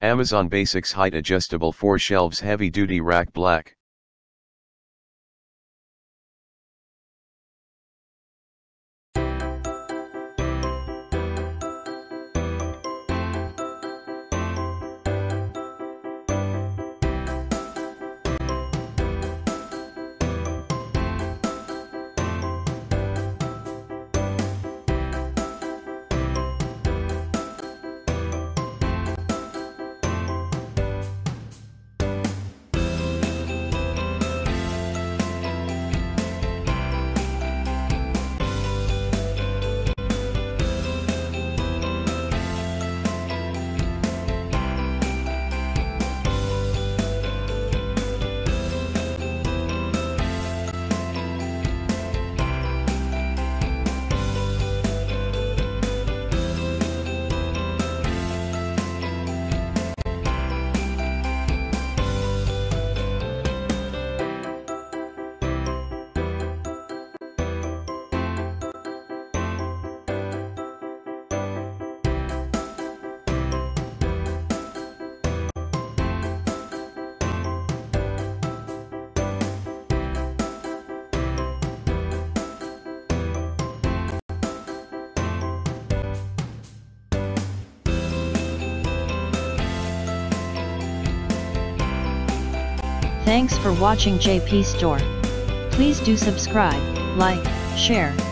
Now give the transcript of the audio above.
Amazon Basics Height Adjustable 4 Shelves Heavy Duty Rack Black. Thanks for watching JP Store. Please do subscribe, like, share,